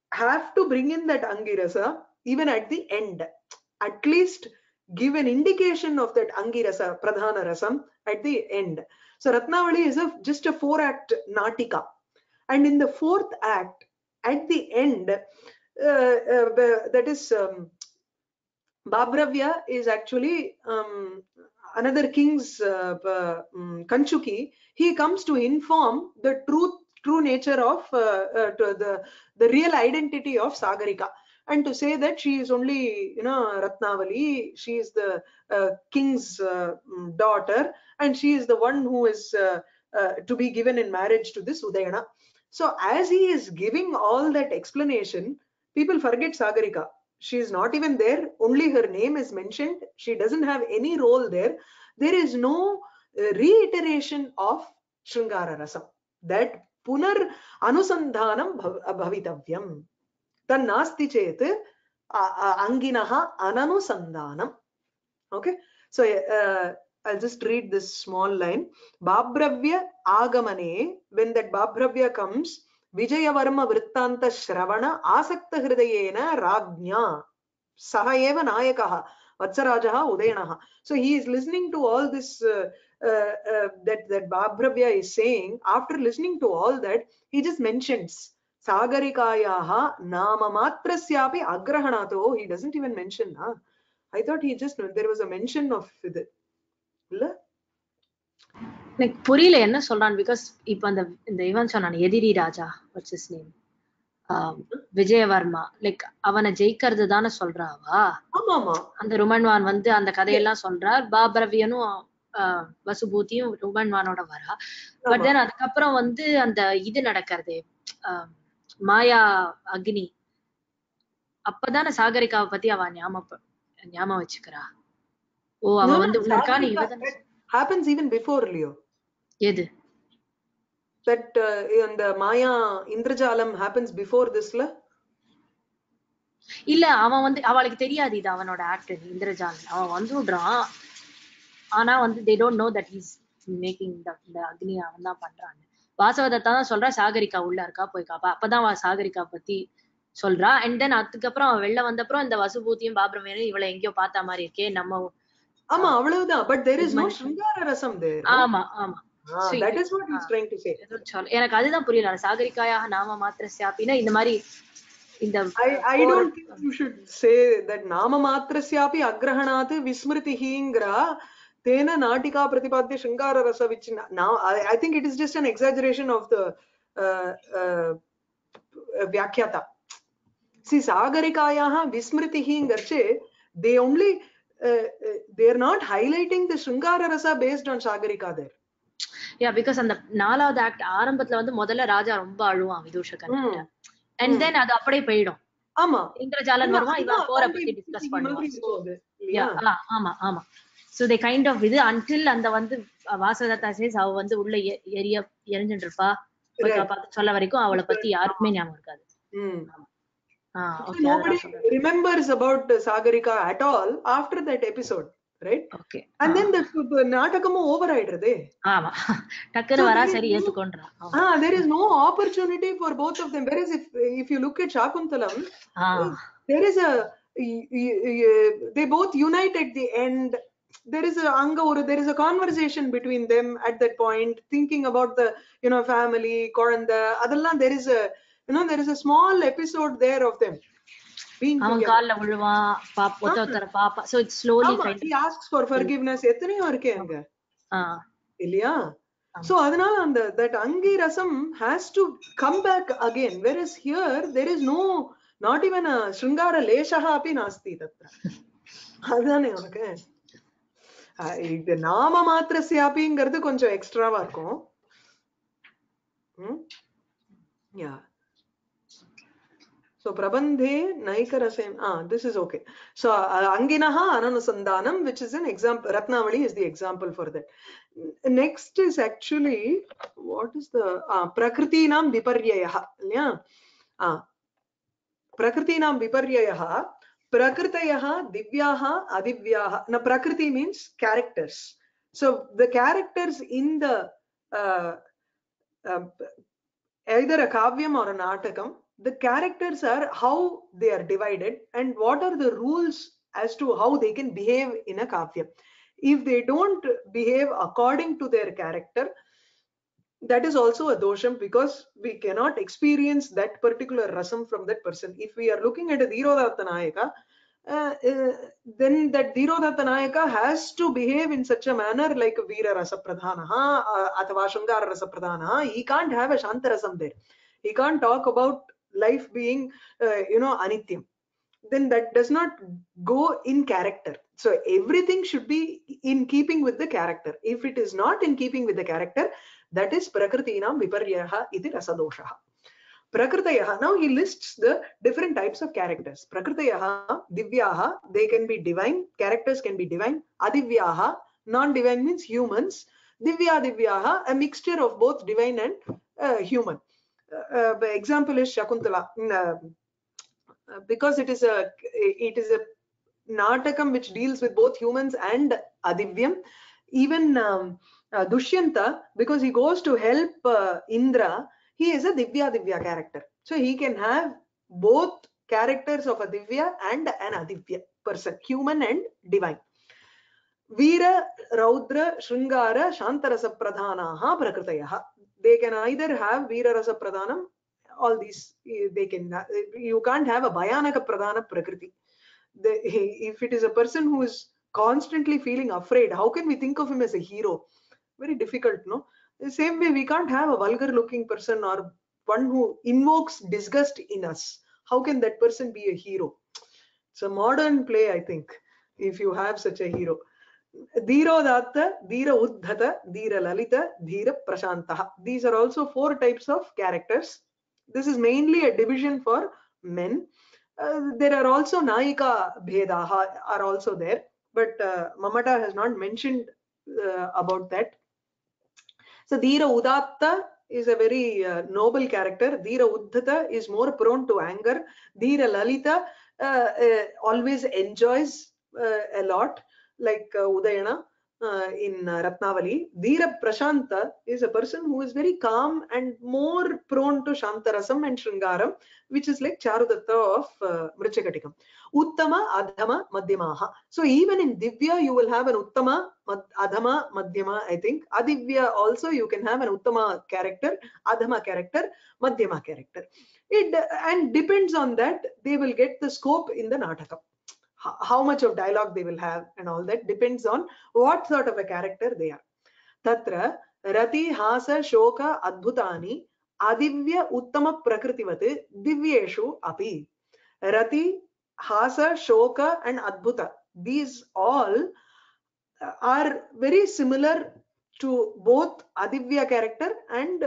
have to bring in that Angirasa even at the end. At least give an indication of that Angirasa, Pradhana Rasam at the end. So Ratnavali is just a 4-act Natika. And in the 4th act, at the end, that is Babravya is actually another king's Kanchuki. He comes to inform the true nature of the real identity of Sagarika, and to say that she is only, Ratnavali, she is the king's daughter, and she is the one who is to be given in marriage to this Udayana. So as he is giving all that explanation, people forget Sagarika. She is not even there. Only her name is mentioned. She doesn't have any role there. There is no reiteration of Shringara Rasam. That punar anusandhanam bhavitavyam. Tan nasti chet anginaha ananusandhanam. Okay. So I'll just read this small line. Babravya agamane. When that Babravya comes, Vijayavarma Vrittanta Shravana Asakta Hridayena Rajnya Saha eva Nayakaha Vatsarajaha Udayanaha. So he is listening to all this that Babravya is saying. After listening to all that, he just mentions Sagarikayaha Nama Matrasyapi Agrahanato. He doesn't even mention. I thought he just, there was a mention of it. Like புரியல என்ன சொல்றான், because இப்ப இந்த இவன் சொன்னான் எதிரி ராஜா, what's his name, Vijayavarma, like அவனை ஜெயிக்கிறது தானே சொல்றாவா? அந்த ருமன்வான் வந்து அந்த கதையெல்லாம் சொல்றார். பாபரவியனும் வசுபூதியும் ருமன்வானோட வரா. பட் தென் அதுக்கப்புறம் வந்து அந்த இது நடக்கிறது, மாயா அக்னி, அப்பதானே சாகரிகாவை பத்தி அவ ஞாபகம் வச்சுக்கிறா. ஓ அவ வந்து உள்ள happens even before Leo. எது? That the Maya Indrajalam happens before this la? இல்ல அவன் வந்து அவளுக்கு தெரியாது இது அவனோட ஆக்டர் இந்திரஜாலம். அவன் வந்துடுறான், ஆனா வந்து they don't know that he's making the அக்னி அவன் தான் பண்றான். வாசவதத்தா தான் சொல்றா சாகரிகா உள்ள இருக்கா போய் காப்பா. அப்பதான் சாகரிகா பத்தி சொல்றா. அண்ட் தென் அதுக்கப்புறம் அவன் வெளில வந்தப்புறம் இந்த வசுபூதியும் பாபரமேனும் இவளை எங்கேயோ பார்த்த மாதிரி இருக்கே நம்ம. ஆமா அவ்வளவுதான். But there is no Shringara Rasam there. ஆமா ஆமா. That is what he's trying to say. எனக்கு அதுதான் புரியல. சாகரிகாயாக நாம மாத்திரஸ்யாபினா இந்த மாதிரி இந்த I don't think you should say that நாம மாத்திரஸ்யாபி அக்ரஹணாத் விஸ்மிருதிஹிங்கரா தேன நாட்டிகா பிரதிபாத்ய Shringara Rasa, which now I think it is just an exaggeration of the Vyakhyata. See, Sagarikayaha vismritihingarche, they only they are not highlighting the Shringara Rasa based on Sagarika there. Yeah, because அந்த 4வது act ஆரம்பத்துல வந்து முதல்ல ராஜா ரொம்ப அழுவான் விதூஷகன் கிட்ட. And then அது அப்படியே போய்டும். ஆமா, இந்திரஜாலன் வருவான், இவன் போற பத்தி டிஸ்கஸ் பண்ணுவான். ஆமா ஆமா. So they kind of இது until அந்த வந்து வாசவதத்தா says அவ வந்து உள்ள எரிஞ்சிட்டு இருப்பா சொல்ல வரைக்கும் அவளை பத்தி யாருக்குமே ஞாபகம் இருக்காது. Okay, nobody remembers about Sagarika at all after that episode, right? Okay. And then the நாடகமும் ஓவர் ஆயிடுறதே. ஆமா, டக்குனு வரா சரி ஏத்துக்கொண்டறா. There is no opportunity for both of them. Whereas if you look at Shakuntalam, there is they both unite at the end. There is a conversation between them at that point, thinking about the family, Koranda, adallam. There is a there is a small episode there of them being together. So it's slowly kind of, he asks for forgiveness. Ethaniyo iruke anga illaya? So adanal that Angi Rasam has to come back again, whereas here there is not even a Shringara leshaha api nasti tatra. adane unake இது நாம மாத்திரஸ்யாபிங்கிறது கொஞ்சம் எக்ஸ்ட்ராவா இருக்கும். Yeah. So prabandhe naikarasem, this is okay. So anginaha ananusandhanam, which is an example. Ratnavali is the example for that. Next is actually, what is the prakritinam viparyayaha? Yeah. Prakritinam viparyayaha, prakritayaha divyaha adivyaha. Now prakriti means characters. So the characters in the either a kavyam or a natakam, the characters are how they are divided and what are the rules as to how they can behave in a kavya. If they don't behave according to their character, that is also a dosham, because we cannot experience that particular rasam from that person. If we are looking at a Dhirodatta Nayaka, then that Dhirodatta Nayaka has to behave in such a manner like a Veera Rasa Pradhanaha, Athava Shringara Rasa Pradhanaha. He can't have a Shanta Rasam there. He can't talk about life being, Anityam. Then that does not go in character. So everything should be in keeping with the character. If it is not in keeping with the character, that is Prakritinam Viparyaha iti Rasadoshaha. Prakritayaha, now he lists the different types of characters. Prakritayaha, Divyaha, they can be divine, characters can be divine. Adivyaha, non-divine means humans. Divyaha, a mixture of both divine and human. The example is Shakuntala. Because it is a natakam which deals with both humans and adivyam. Even Dushyanta, because he goes to help Indra, he is a divya character, so he can have both characters of a divya and an adivya person, human and divine. Veera, Raudra, Shringara, Shantarasa Pradhanaha Prakritayah. They can either have Veera Rasa Pradhanam, all these they can. You can't have a Bhayanaka Pradhana Prakriti. If it is a person who is constantly feeling afraid, how can we think of him as a hero? Very difficult, no? The same way, we can't have a vulgar looking person or one who invokes disgust in us. How can that person be a hero? It's a modern play, I think, if you have such a hero. Dhirodatta, Dhira Uddhata, Dhira Lalita, Dhira Prashantaha. These are also 4 types of characters. This is mainly a division for men. There are also Naika Bhedaha are also there, but Mamata has not mentioned about that. So Dhira Udatta is a very noble character. Dhira Uddhata is more prone to anger. Dhira Lalita always enjoys a lot, like Udayana in Ratnavali. Dhira Prashanta is a person who is very calm and more prone to Shantarasam and Shringaram, which is like Charudatta of Mrichakatikam. Uttama, Adhama, Madhyamaha. So even in Divya, you will have an Uttama, Adhama, Madhyama, I think. Adivya also, you can have an Uttama character, Adhama character, Madhyama character. And depends on that, they will get the scope in the Nataka. How much of dialogue they will have and all that depends on what sort of a character they are. Tatra, Rati, Hasa, Shoka, Adbhutani, Adivya, Uttama Prakritivati, Divyeshu, Api. Rati, Hasa, Shoka, and Adbhuta. These all are very similar to both Adivya character and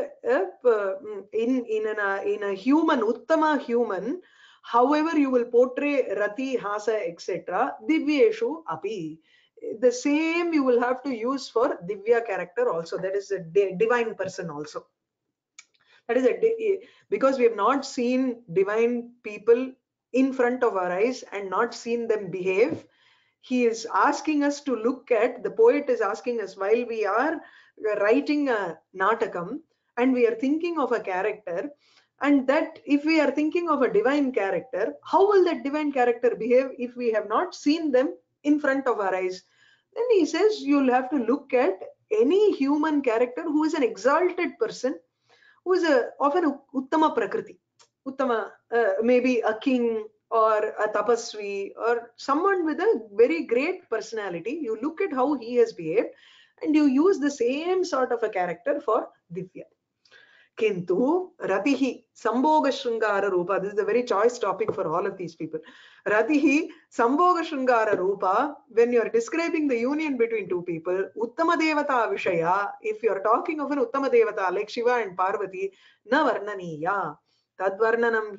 in a human, Uttama human. However you will portray Rati, Hasa, etc. Divyeshu api. The same you will have to use for Divya character also. That is a divine person also. That is because we have not seen divine people in front of our eyes and not seen them behave. He is asking us to look at, the poet is asking us, while we are writing a natakam and we are thinking of a character, and that if we are thinking of a divine character, how will that divine character behave if we have not seen them in front of our eyes? Then he says you'll have to look at any human character who is an exalted person, who is of an Uttama Prakriti. Uttama, maybe a king or a tapasvi or someone with a very great personality. You look at how he has behaved and you use the same sort of a character for Divya. Kintu Ratihi Sambhoga Shringara Rupa. This is a very choice topic for all of these people. Ratihi Sambhoga Shringara Rupa. When you are describing the union between two people, Uttama Devata Vishaya, if you are talking of an Uttama Devata like Shiva and Parvati, na varnaniya. Tadvarnanam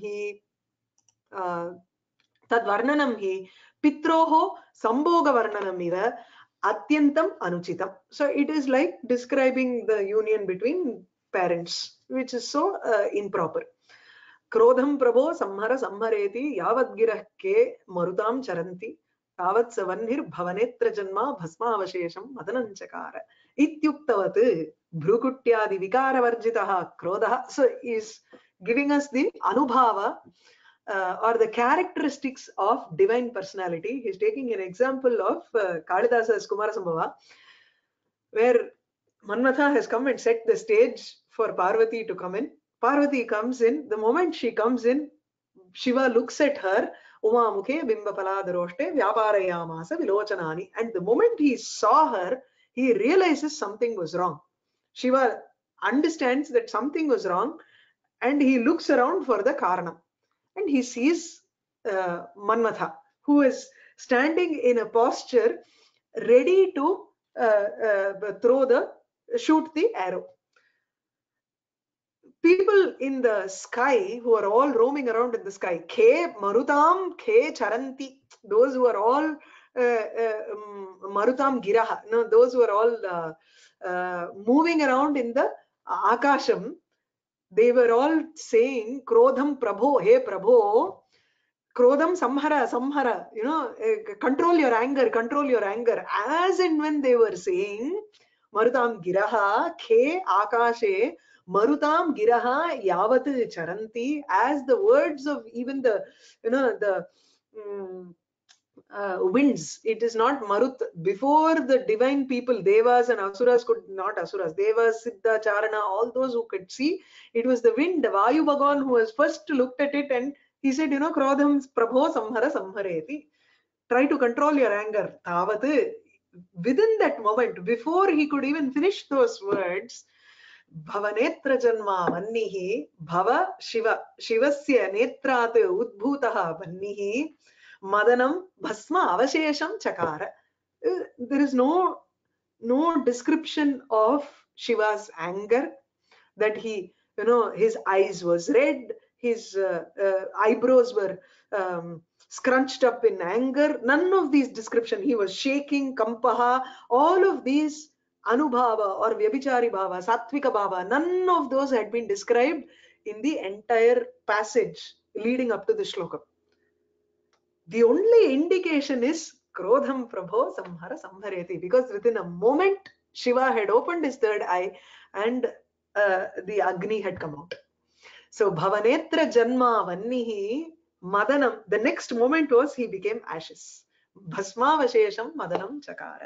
hi Pitroho Sambhoga Varnanamiva Atyantam Anuchitam. So it is like describing the union between parents, which is so improper. Krodham Prabho Samhara Samhareti Yavadgirah Ke Marutam Charanti Tavat Savanhir Bhavanetra Janma Bhasma Avashesham Madananchakara Ityuktavat Bhrukutyadi Vikara Varjitaha Krodha. So is giving us the anubhava or the characteristics of divine personality. He's taking an example of Kalidasa's Kumarasambhava, where Manmatha has come and set the stage for Parvati to come in. Parvati comes in. The moment she comes in, Shiva looks at her, Uma mukhe bimba paladaroshte vyaparayamasa vilochanani. And the moment he saw her, he realizes something was wrong. Shiva understands that something was wrong, and he looks around for the karanam. And he sees Manmatha, who is standing in a posture ready to shoot the arrow. People in the sky who are all roaming around in the sky, Ke Marutam, Ke Charanti, those who are all Marutam Giraha, no, those who are all moving around in the Akasham, they were all saying, Krodham Prabho, hey Prabho, Krodham Samhara, Samhara, you know, control your anger, control your anger. As and when they were saying, Marutam Giraha, Ke Akashe, Marutam Giraha Yavat Charanti, as the words of even the, you know, the winds, it is not Marut. Before the divine people, Devas and Asuras could not, Asuras, Devas, Siddha, Charana, all those who could see, it was the wind, Vayu Bhagavan, who was first looked at it and he said, you know, Krodham Prabho Samhara Samhareti. Try to control your anger. Tavat. Within that moment, before he could even finish those words, Bhavanetra Janma Vannihi, Bhava Shiva, Shivasya Netrat Udbhutaha Vannihi, Madanam Bhasma Avashesham Chakara. There is no description of Shiva's anger, that he, you know, his eyes was red, his eyebrows were scrunched up in anger. None of these description. He was shaking, kampaha, all of these anubhava or vyabhichari bhava, sattvika bhava, none of those had been described in the entire passage leading up to the shloka. The only indication is Krodham Prabho Samhara Samhareti, because within a moment Shiva had opened his third eye and the Agni had come out. So Bhavanetra Janma Vannihi Madanam, the next moment was he became ashes. Bhasma Vashesham Madanam Chakara.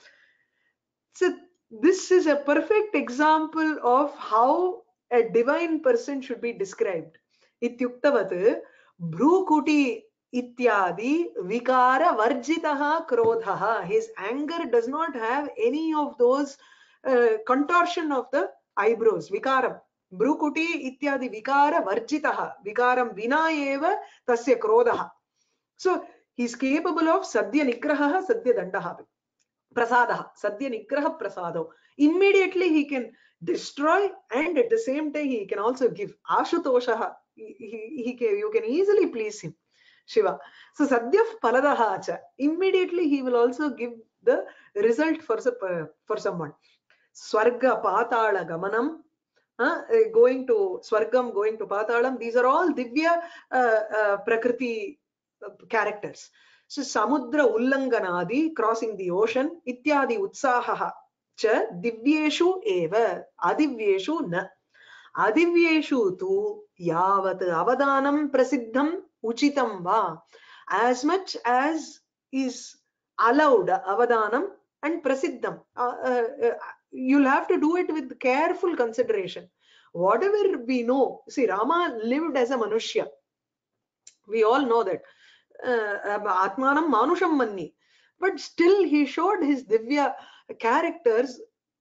So this is a perfect example of how a divine person should be described. Ityuktavat Bhrukuti Ityadi Vikara Varjitaha Krodhaha. His anger does not have any of those contortion of the eyebrows. Vikaram. Bhrukuti Ityadi Vikara Varjitaha. Vikaram Vina eva Tasya Krodhaha. So he's capable of Sadhya Nigraha, Sadhya Dandaha. Prasadaha, Sadhya Nigraha Prasado. Immediately he can destroy, and at the same time he can also give. Ashutoshaha, you can easily please him, Shiva. So Sadhya Paladaha cha, immediately he will also give the result for someone. Swarga Patala Gamanam, going to Swargam, going to Patalam, these are all Divya Prakriti characters. So Samudra Ullanganadi, crossing the ocean, Ityadi Utsahaha cha Divyeshu eva, Adivyeshu na. Adivyeshu tu yavat avadanam prasiddham uchitam va. As much as is allowed avadanam and prasiddham, you'll have to do it with careful consideration. Whatever we know, see, Rama lived as a Manushya. We all know that. Atmanam Manusham Manni. But still he showed his Divya characters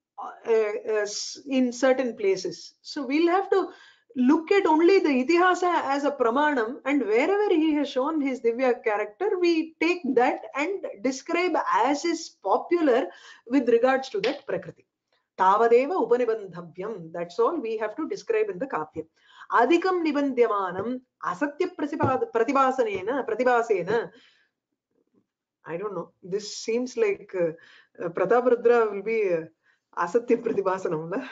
in certain places. So we'll have to look at only the Itihasa as a Pramanam, and wherever he has shown his Divya character, we take that and describe as is popular with regards to that Prakriti. Tavadeva Upanibandhavyam. That's all we have to describe in the Kapya. Adhikam Nibandhyamanam Asatya Pratibhasena. I don't know. This seems like Prataparudra will be Asatya Pratibhasanam.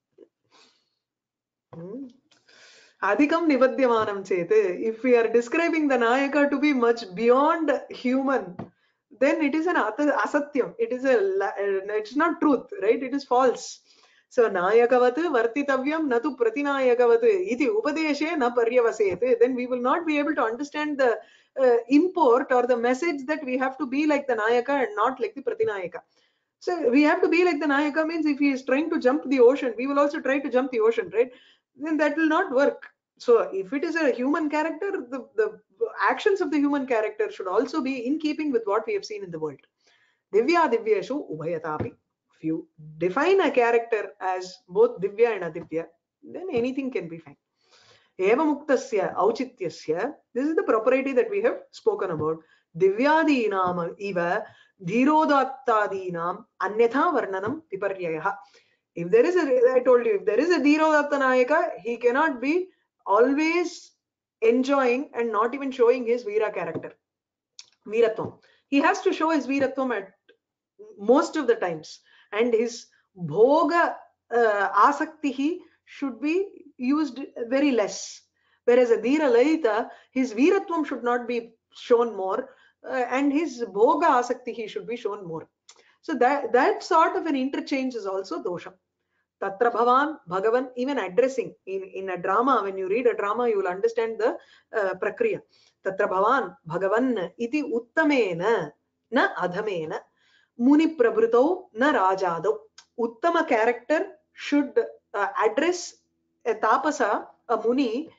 Adhikam Nibandhyamanam Chete. If we are describing the Nayaka to be much beyond human, then it is an asatyam. It's not truth, right? It is false. So nayakavat vartitavyam natu pratinayakavat iti upadeshe na paryavaset. Then we will not be able to understand the import or the message that we have to be like the nayaka and not like the pratinayaka. So we have to be like the nayaka means if he is trying to jump the ocean, we will also try to jump the ocean, right? Then that will not work. So if it is a human character, the actions of the human character should also be in keeping with what we have seen in the world. Divya divyeshu ubhayatapi. If you define a character as both divya and adivya, then anything can be fine. Eva muktasya auchityasya. This is the propriety that we have spoken about. Divyadinam iva dhirodattadinam anyatha varnanam viparyayaha. If there is a, I told you, if there is a Dhirodatta Nayaka, he cannot be always enjoying and not even showing his Veera character. Veeratvam. He has to show his Veeratvam at most of the times. And his Bhoga Asaktihi should be used very less. Whereas a Dhira Lalita, his Veeratvam should not be shown more. And his Bhoga Asaktihi should be shown more. So that sort of an interchange is also dosha. Tatra bhavan, bhagavan, even addressing in a drama, when you read a drama, you will understand the prakriya. Tatra bhavan, bhagavan, iti uttamena, na adhamena, muni prabhrutau, na rajadau. Uttama character should address a tapasa, a muni,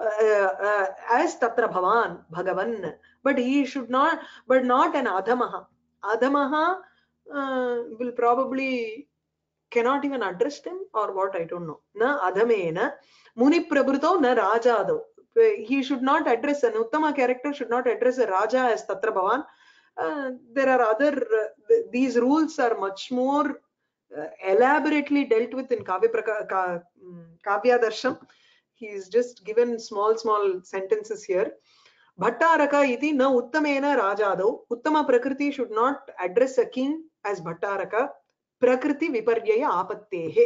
as tatra bhavan, bhagavan. But he should not, but not an adhamaha. Adhamaha will probably cannot even address them or what, I don't know. Na adhamena muni prabhrutau na rajado. He should not address an uttama character, should not address a raja as tatra bhavan. There are other these rules are much more elaborately dealt with in Kavya Darsham. He is just given small sentences here. Bhattaraka iti na uttamena rajado. Uttama prakriti should not address a king as Bhattaraka. Prakriti viparyaya apattehe.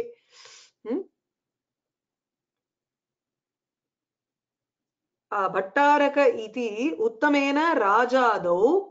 Bhattaraka iti uttamena rajado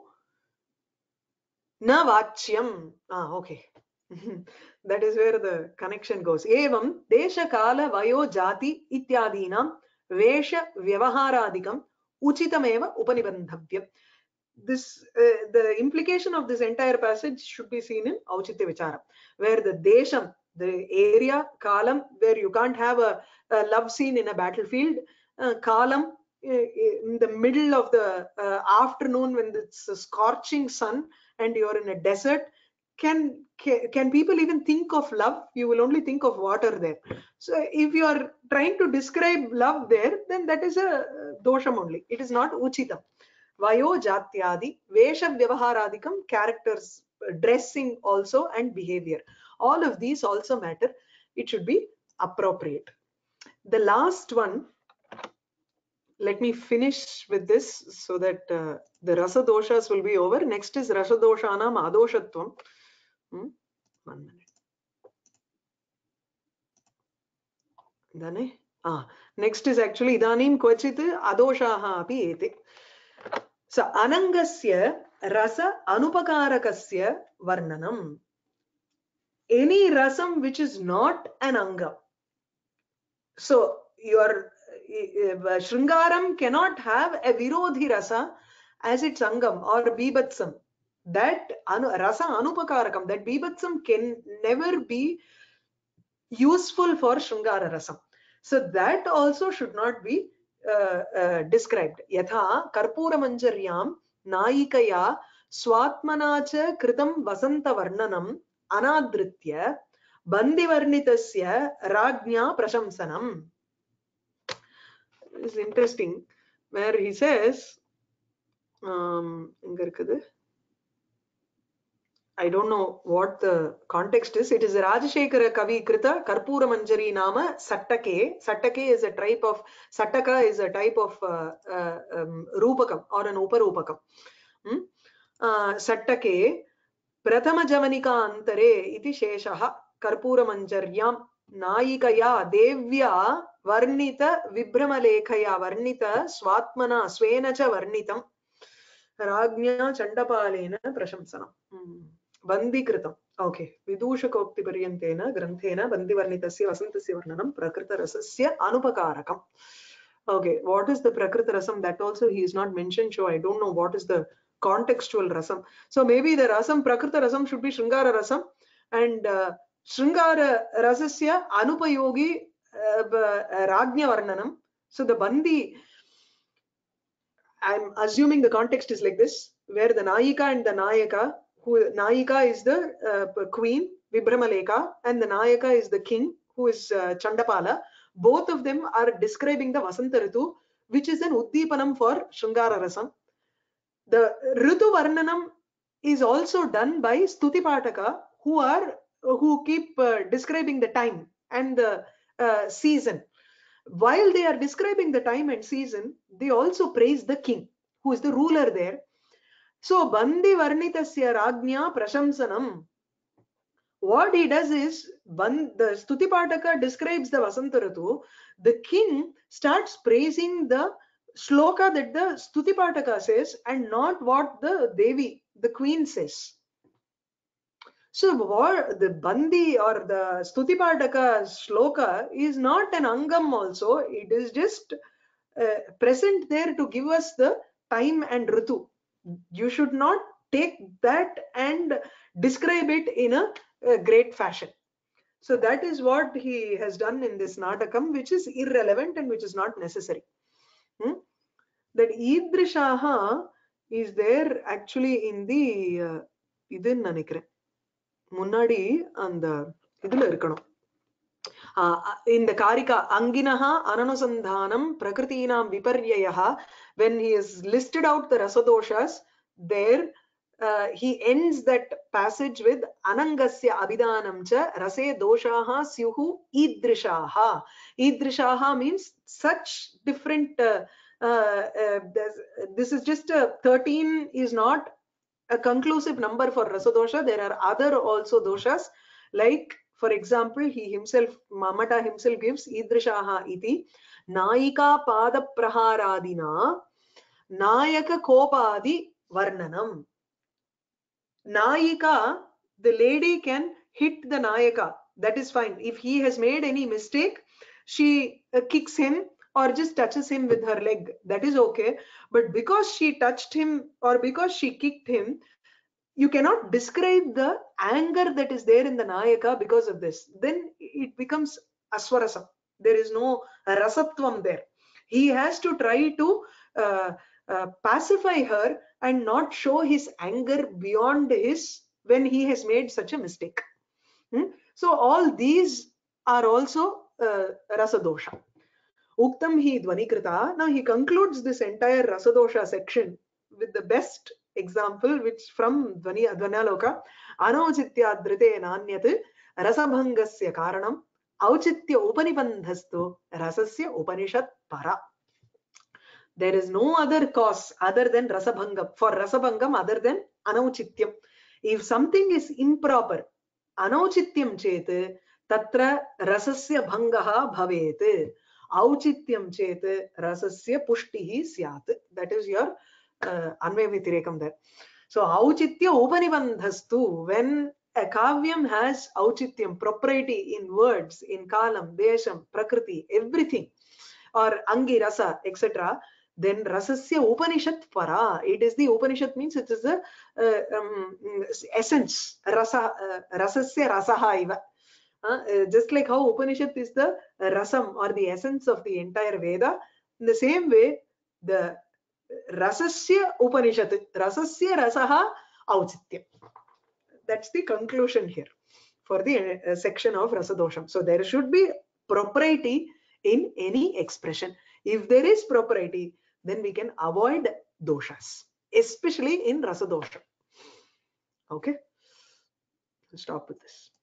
na vachyam. Okay. That is where the connection goes. Evam desha kala vayo jati ityadinam vesha vyavaharadikam uchitameva upanibandhavyam. This the implication of this entire passage should be seen in Auchitya Vichara, where the desham, the area, kalam, where you can't have a love scene in a battlefield, kalam in the middle of the afternoon when it's a scorching sun and you're in a desert. Can people even think of love? You will only think of water there. So if you are trying to describe love there, then that is a dosham only. It is not uchitam. Vayo jatyadi, vesha vyavaharadikam, characters, dressing also, and behavior. All of these also matter. It should be appropriate. The last one, let me finish with this so that the rasa doshas will be over. Next is rasa doshanam adoshatvam. 1 minute. Dane? Next is actually idanim kvachit adoshaha api ete. So anangasya rasa anupakarakasya varnanam. Any rasam which is not an anga. So your Shringaram cannot have a virodhi rasa as its angam or bibatsam. That rasa anupakarakam, that bibatsam can never be useful for Shringara rasam. So that also should not be described. Yatha karpura manjaryam naikaya swatmanacha kritam vasanta varnanam anadritya bandivarnitasya rajnya prashamsanam. This is interesting, where he says, I don't know what the context is. It is a Rajashekara Kavi Krita Karpura Manjari Nama Sattake. Sattake is a type of Sattaka is a type of Rupakam or an Uparupakam. Sattake Prathama Javanika Antare iti Sheshaha Karpura Manjaryam Naikaya Devya Varnita Vibramalekhaya Varnita Swatmana Svenacha Varnitam Ragnya Chandapalena Prashamsanam. Bandikritam. Okay. Vidushakokti paryantena granthena bandivarnitasya vasantasya varnanam prakrita rasasya anupakarakam. Okay. What is the prakrita rasam? That also he is not mentioned. So I don't know what is the contextual rasam. So maybe the rasam, prakrita rasam should be Shringara rasam, and Shringara rasasya anupayogi ragnya varnanam. So the bandi, I'm assuming the context is like this, where the Nayika and the Nayaka, who Nayika is the queen, Vibhramaleka, and the Nayaka is the king, who is Chandapala. Both of them are describing the Vasanta Ritu, which is an Uddipanam for Shringara Rasam. The Ritu Varnanam is also done by Stuti Pataka, who keep describing the time and the season. While they are describing the time and season, they also praise the king, who is the ruler there. So, Bandi Varnitasya Ragnya Prashamsanam. What he does is, the Stuti Pataka describes the Vasanta Ritu. The king starts praising the shloka that the Stuti Pataka says and not what the Devi, the queen, says. So what the Bandi or the Stutipataka shloka is not an angam also. It is just present there to give us the time and ritu. You should not take that and describe it in a great fashion. So that is what he has done in this Natakam, which is irrelevant and which is not necessary. That Idrishaha is there actually in the idin nanikren. முன்னாடி அந்த இதுல இருக்கணும் இந்த காரிகா அங்கினஹா அனனுசந்தானம் பிரகிருதீனாம் விபர்யயஹ when he has listed out the rasadoshas there he ends that passage with anangasya abhidanam cha rase doshaha syuhu idrishaha means such different this is just 13 is not a conclusive number for rasadosha. There are other also doshas, like for example he himself, Mamata himself gives idrishaha iti naika pada praharadina nayaka kopadi varnanam. Nayika, the lady can hit the nayaka, that is fine. If he has made any mistake, she kicks him or just touches him with her leg, that is okay. But because she touched him or because she kicked him, you cannot describe the anger that is there in the Nayaka because of this. Then it becomes aswarasam. There is no rasatvam there. He has to try to pacify her and not show his anger beyond his when he has made such a mistake. So all these are also rasadosha. Uktam hi dhvanikrita. Now he concludes this entire rasadosha section with the best example, which from Dvanyaloka, anauchitya dhrite nanyat rasabhangasya karanam auchitya upanibandhastu rasasya upanishat para. There is no other cause other than rasabhangam, for rasabhangam other than anauchityam. If something is improper, anauchityam chet tatra rasasya bhangaha bhavet, auchityam chet rasasya pushtihi syat. That is your Anvaya Vitirekam there. So auchitya upanibandhastu, when a kavyam has auchityam, propriety in words, in kalam, desham, prakriti, everything, or angi rasa, etc., then rasasya upanishat para. It is the Upanishad, means it is the essence. Rasasya rasaha iva. Just like how Upanishad is the rasam or the essence of the entire Veda, in the same way the rasasya upanishad, rasasya rasaha auchitya. That's the conclusion here for the section of rasadosham. So there should be propriety in any expression. If there is propriety, then we can avoid doshas, especially in rasadosham. Okay, we'll stop with this.